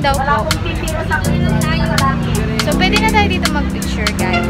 daw po. So, pwede na tayo dito mag-picture, guys.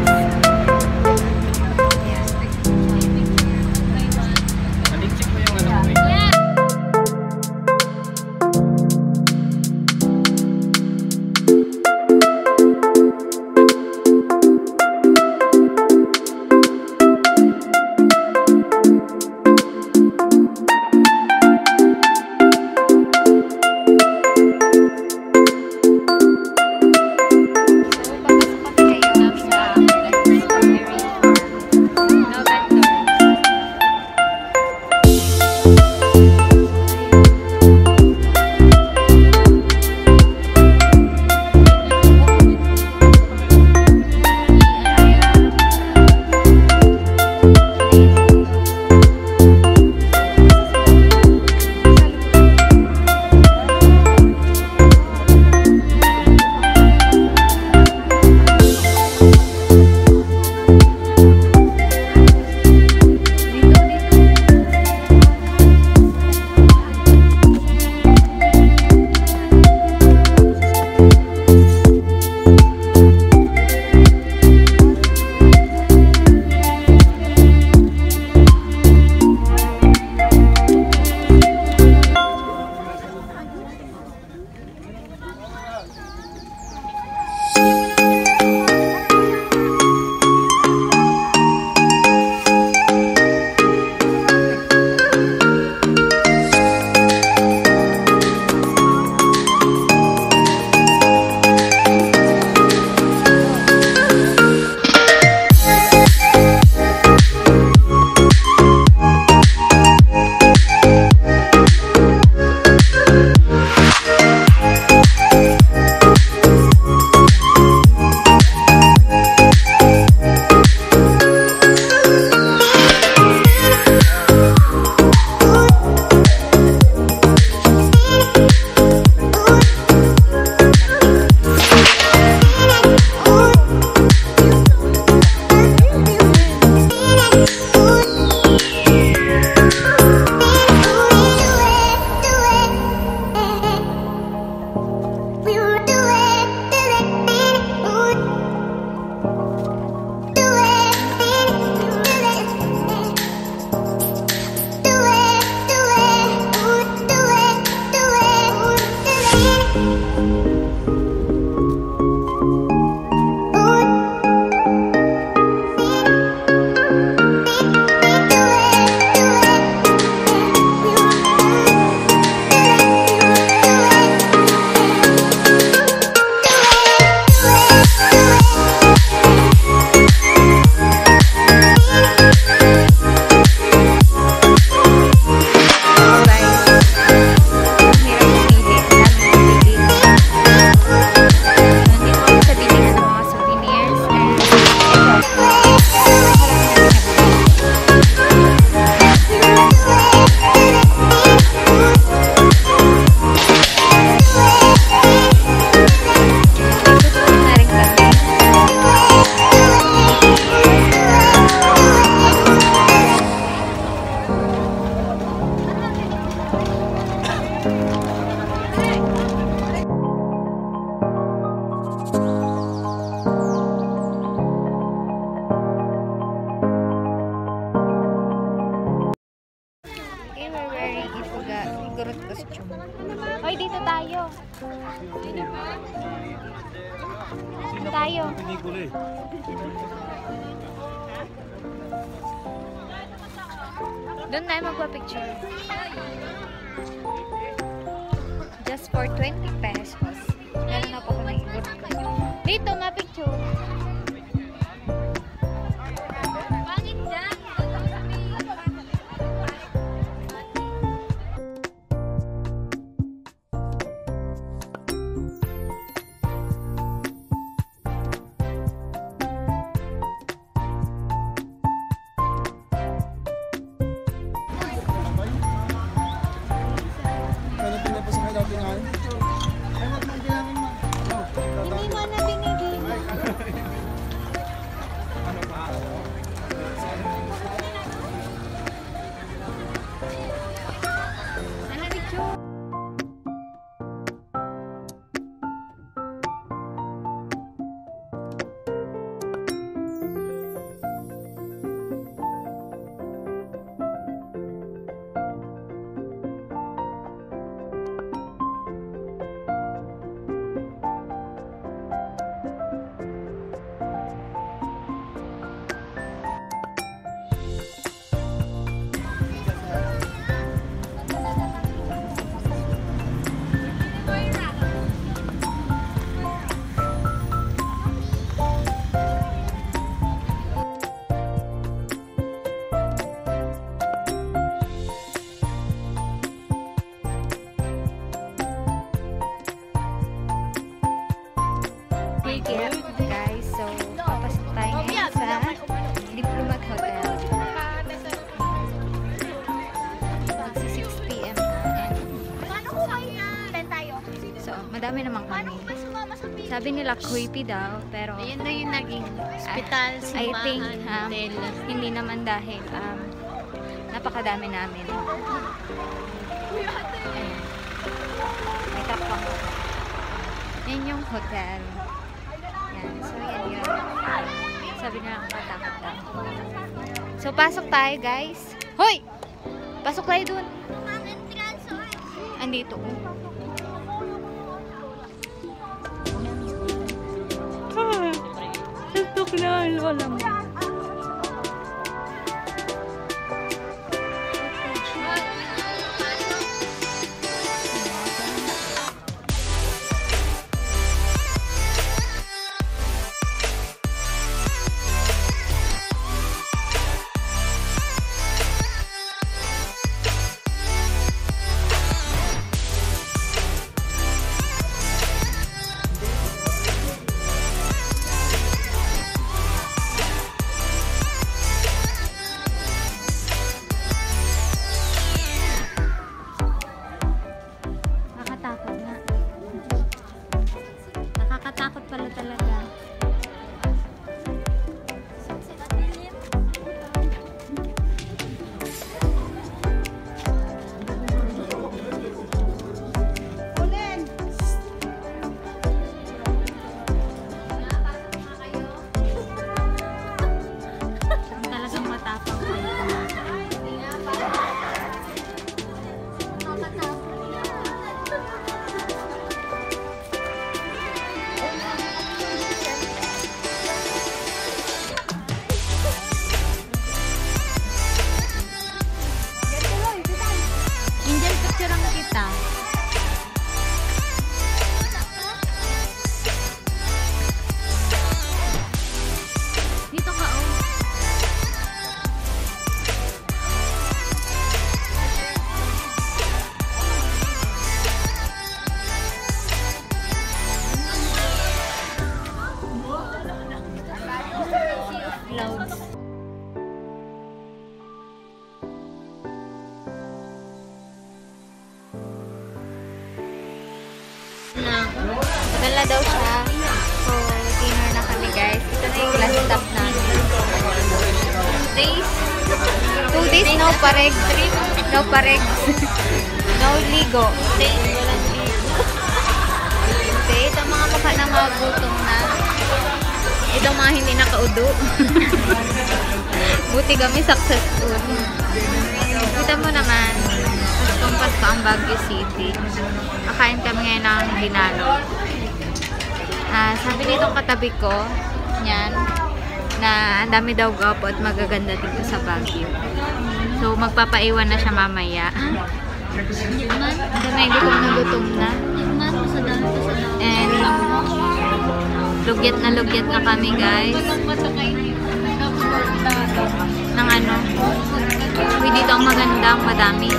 Hoy, dito tayo. Dito tayo. Doon tayo magpa-picture. Just for 20 pesos. Meron na po ko ng ikot. Dito, ma-picture. Hindi mo na binigay. ticket, guys. So, papasok tayo ngayon sa Diplomat Hotel. Magsi 6 PM na. So, madami naman kami. Sabi nila creepy daw, pero Ayun na yung naging hospital, I think simbahan, hotel. hindi naman dahil napakadami namin. Ayan. May kapang. Yan yung hotel. Yan. So, yan yun. Sabi nila katakot daw. So, pasok tayo, guys. Hoy! Pasok tayo dun. Andito. Tutok na, lola mo. Nakakatakot pala talaga. Talagang matapang kayo. Angel, picturean kita. Dito ka, oh. Clouds. Dala daw siya. So, dinner na kami, guys. Ito na yung last stop namin. 2 days, no pareg. No pareg. No ligo. Okay, ito mga mukha na mga gutom na. Itong mga hindi nakaudo. Buti kami successful. Kita mo naman. Pasko ang Baguio City. Kakain kami ngayon ng dinalo. Sabi nitong katabi ko, yan, na ang dami daw gwapo at magaganda dito sa Baguio. So, magpapaiwan na siya mamaya. Dami, gutom na. And, lugyat na kami, guys. Ng ano. Uy, dito ang maganda, ang madami.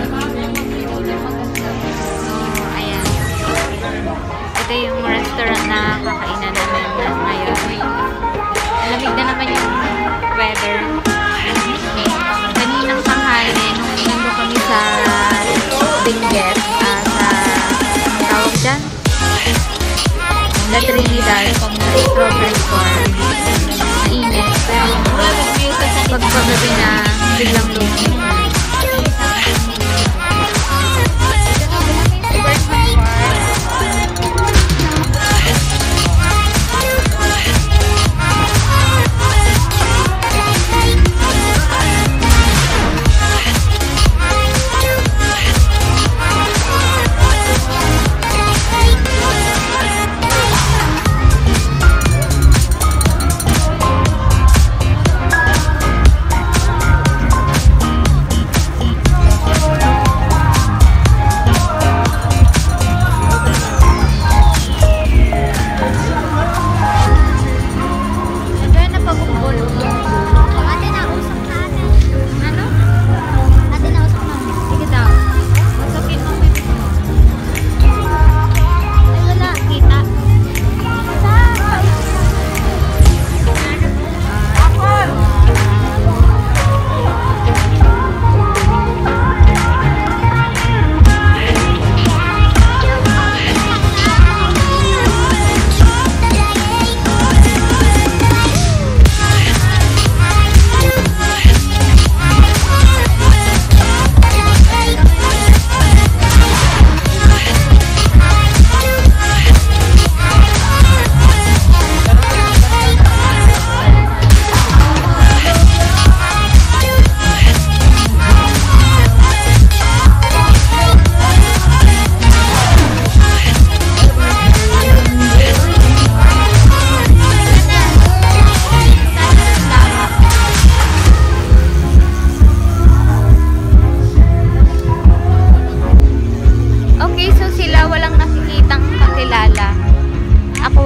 Ito yung restaurant na kakainan namin ngayon. Lamig na naman yung weather. Kaninang tanghali, nung nandun kami sa Benguet, sa tawag dyan, La Trinidad, strawberry farm. Mainit, pero pagpagabi na biglang lumit.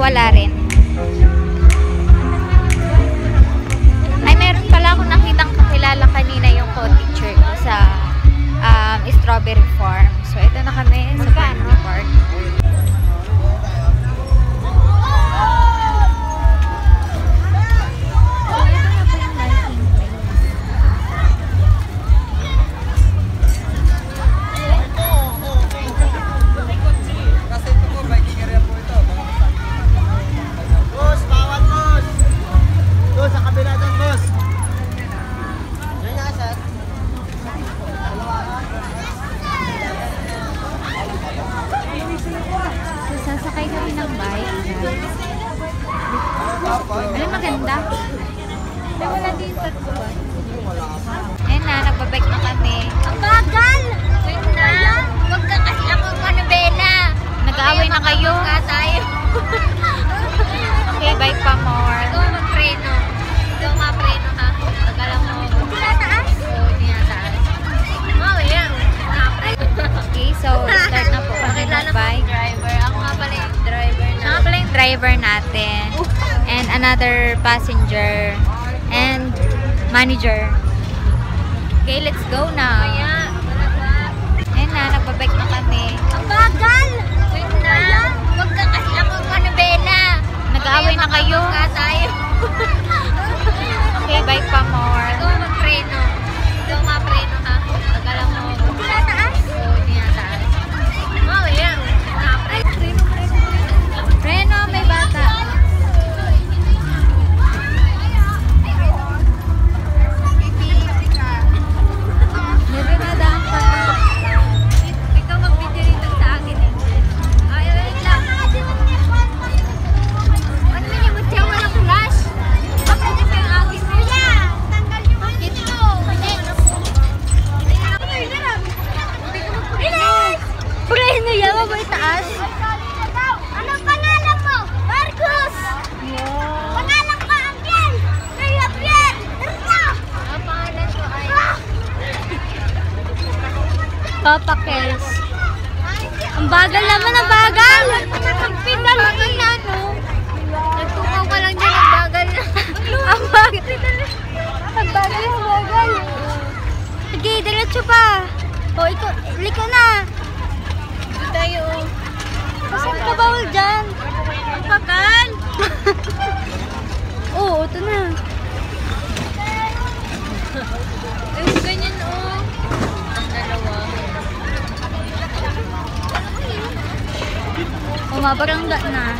wala rin. Ay, meron pala akong nakitang kakilala kanina yung co-teacher ko sa Strawberry Farm. So, ito na kami sa Barney Park. Boss, bawat boss! Doon sa kabila doon, boss! Yan nga, sir. So, sasakay kami ng bike. Ano maganda? Ay, wala din tatlo. Ayun na, nagbabike na kami. Ang bagal! Wait na! Huwag ka kasi akong manubela! Nag-aaway na kayo. Nga tayo. Okay, bike pa more. Ikaw magpreno. Ikaw mapreno ka. Pagkala mo. Tinataas? Oo, tinataas. Oh, yeah. Napreno. Okay, so start na po kami ng bike. Driver. Ako nga pala yung driver na. Siya nga pala yung driver natin. And another passenger. And manager. Okay, let's go na. Kaya, malaglag. Ayun na, nagbabike na kami. Ang bagal! Wait na! Huwag ka kasi akong manubela! Nag-aaway na kayo. Nga tayo. Okay, bike pa more. Ikaw magpreno. Ikaw mapreno ka. Pagkala mo. Tinataas? Oo, tinataas. Oh, yeah. Napreno. Reno, may bata. Meron na daan pa. Ikaw mag-video rito sa akin. Ay, wait lang. Ano man yung mutya? Walang flash? Bakit ito yung akin? Kuya! Tanggal yung bakit ito? Bilis! Preno yan, mabay taas. Anong pangalan mo? Marcos! Pangalan ko, Abiel! Hey, Abiel! Ito! Ang pangalan ko ay... Papa Kels. Ang bagal naman, ang bagal! Nagpindal na ano? Nagtukaw ka lang dyan, ang bagal na. Ang bagal. Ang bagal, ang bagal. Sige, diretso pa. O, liko na. Ito tayo. Kasi ka bawal dyan. Ang bagal. Oo, ito na. Ay, ganyan oh. Ang dalawa. Umabarangga na.